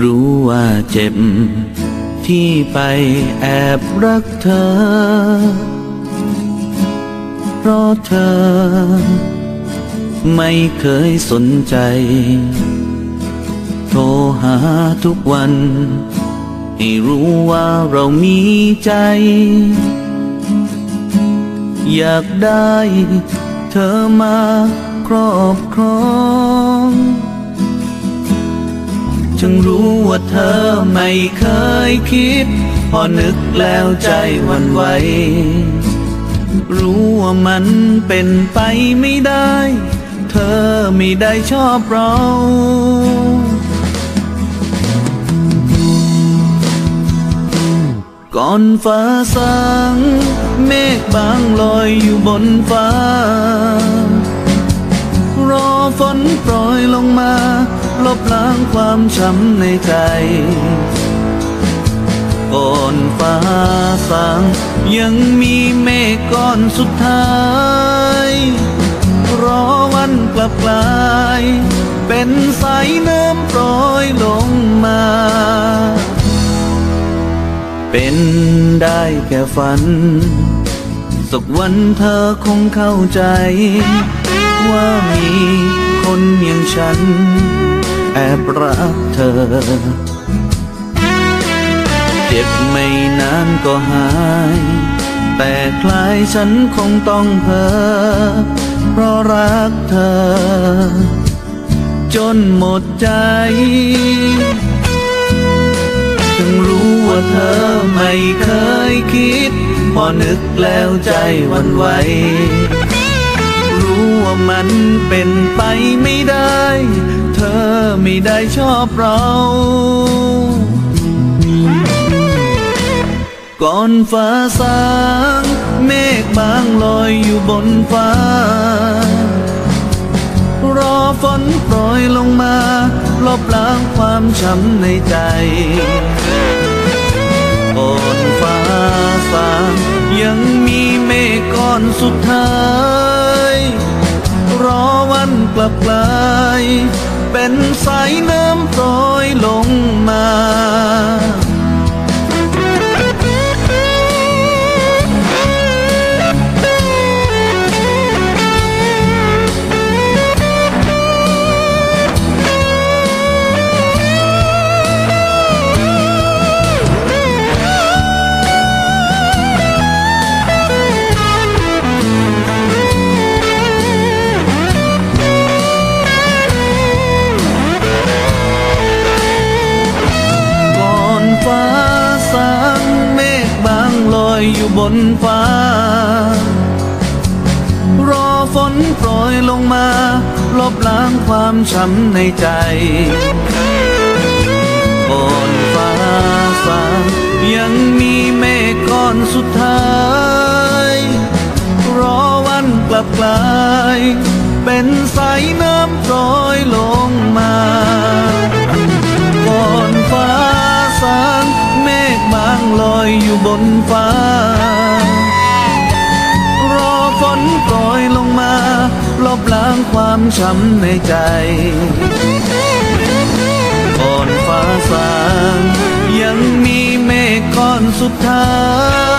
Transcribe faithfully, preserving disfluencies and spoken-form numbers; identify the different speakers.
Speaker 1: รู้ว่าเจ็บที่ไปแอบรักเธอเพราะเธอไม่เคยสนใจโทรหาทุกวันให้รู้ว่าเรามีใจอยากได้เธอมาครอบครองจึงรู้ว่าเธอไม่เคยคิดพอนึกแล้วใจหวั่นไหวรู้ว่ามันเป็นไปไม่ได้เธอไม่ได้ชอบเราก่อนฟ้าสางเมฆบางลอยอยู่บนฟ้ารอฝนโปรยลงมาลบล้างความช้ำในใจก่อนฟ้าสางยังมีเมฆก้อนสุดท้ายรอวันกลับกลายเป็นสายน้ำโปรยลงมาเป็นได้แค่ฝันสักวันเธอคงเข้าใจว่ามีคนอย่างฉันแอบรักเธอเจ็บไม่นานก็หายแต่คล้ายฉันคงต้องเพ้อเพราะรักเธอจนหมดใจถึงรู้ว่าเธอไม่เคยคิดพอนึกแล้วใจหวั่นไหวรู้ว่ามันเป็นไปไม่ได้เธอไม่ได้ชอบเราก่อนฟ้าสางเมฆบางลอยอยู่บนฟ้ารอฝนโปรยลงมาลบล้างความช้ำในใจก่อนฟ้าสางยังมีเมฆก้อนสุดท้ายรอวันกลับกลายเป็นสายน้ำโปรยลงมาฟ้าสางเมฆบางลอยอยู่บนฟ้ารอฝนโปรยลงมาลบล้างความช้ำในใจก่อนฟ้าสางยังมีเมฆก้อนสุดท้ายรอวันกลับกลายเป็นสายน้ำโปรยลงมาก่อนฟ้าสางเมฆบางลอยอยู่บนฟ้ารอฝนโปรยลงมาลบล้างความช้ำในใจก่อนฟ้าสางยังมีเมฆก้อนสุดท้าย